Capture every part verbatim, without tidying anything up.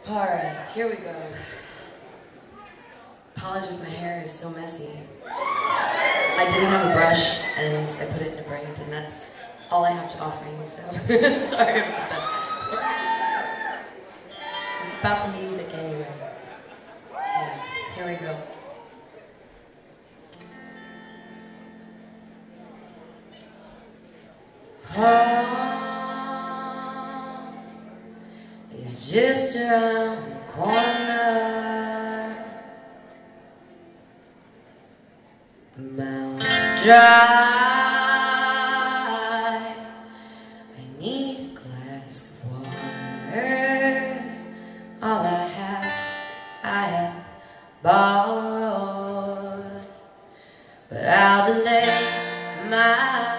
Alright, here we go. Apologies, my hair is so messy. I didn't have a brush and I put it in a braid, and that's all I have to offer you, so sorry about that. It's about the music anyway. Okay, here we go. Home is just around the corner. Mouth dry. I need a glass of water. All I have, I have borrowed, but I'll delay my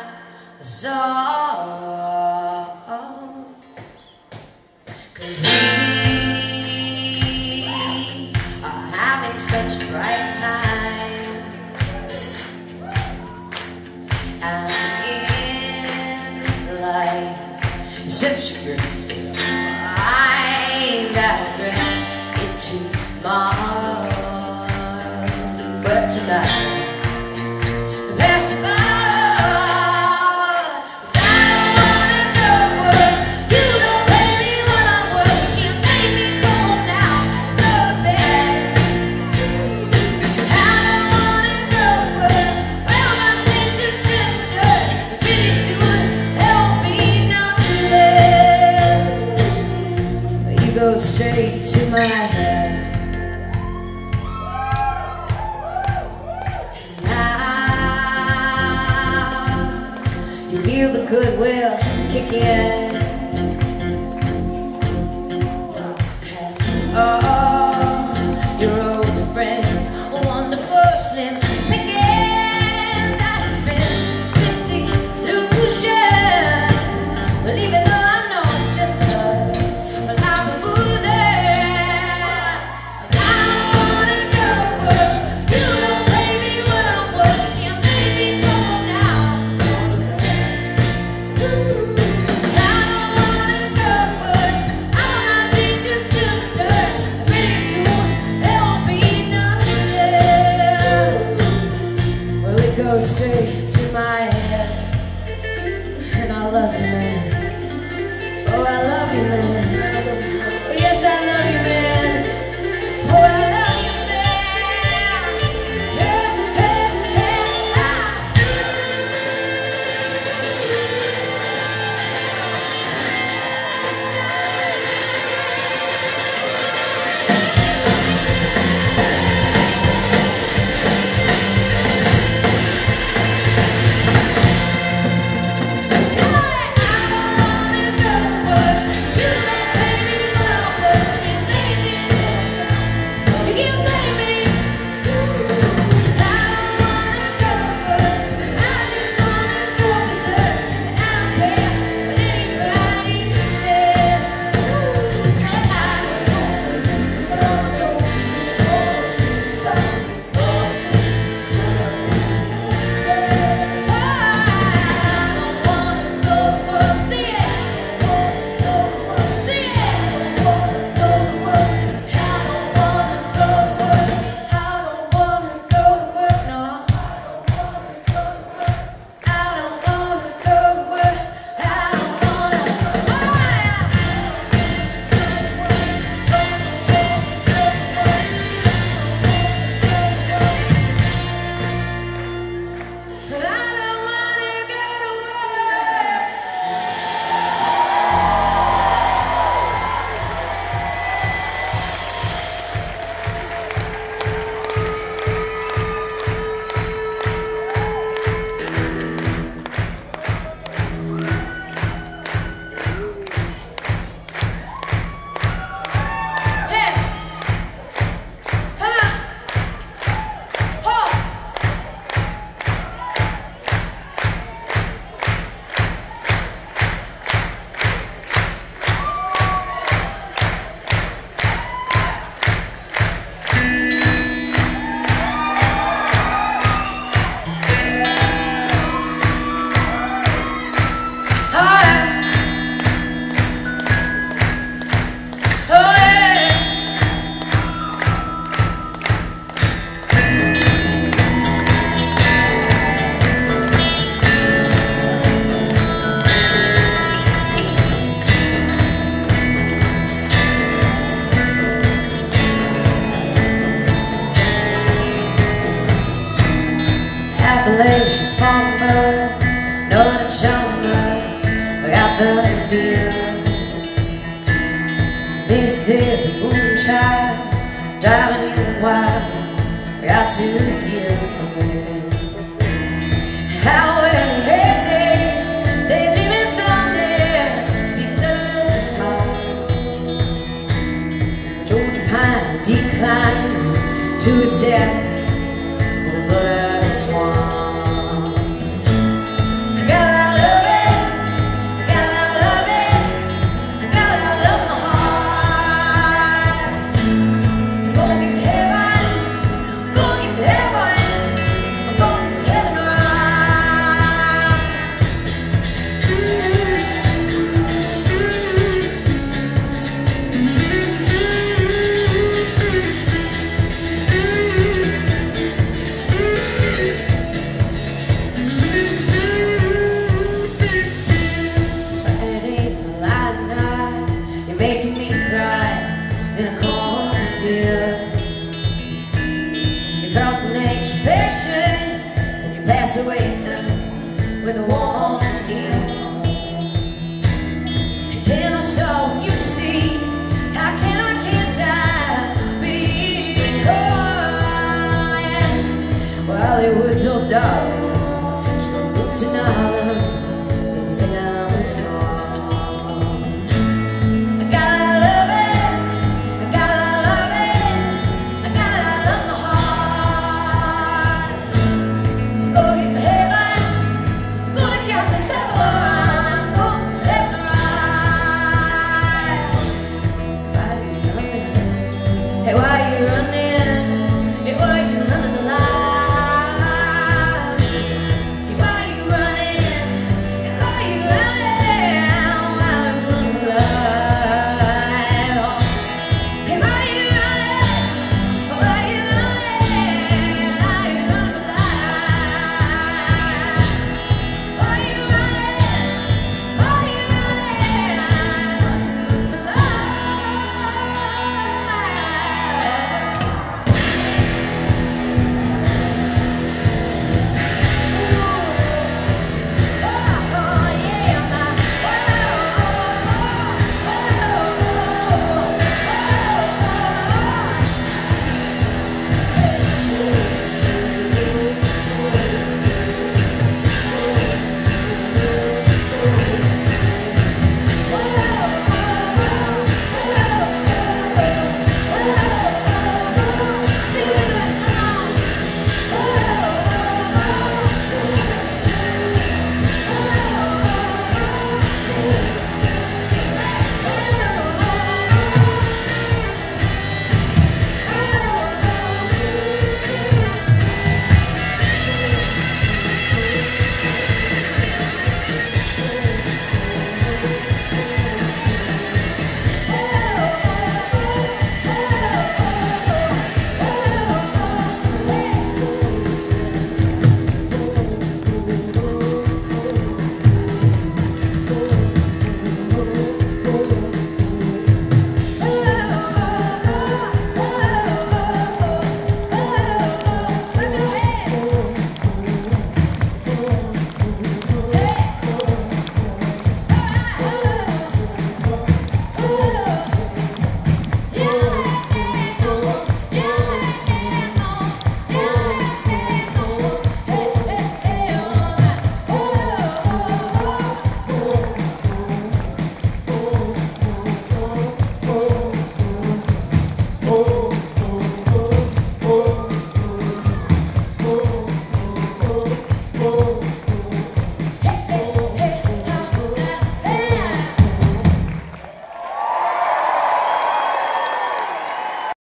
sorrow, 'cause we are having such a bright time, and in life such a great state of mind. I regret it tomorrow, but tonight there's the go straight to my head. Now you feel the goodwill kick in. Oh, your old friends, wonderful slim pickings. I suspend this illusion, but even though I know it's just 'cause know, know that you're I got the feel. Mississippi moonchild, driving you wild. I got to you. How will it day, daydreaming someday, be blue. Georgia pine decline to its death over the swamp. Making me cry in a cornfield. You cross an ancient patient till you pass away with a warm meal. Until I saw you see, how can I can't I be cold? While it was so dark, she looked tonight.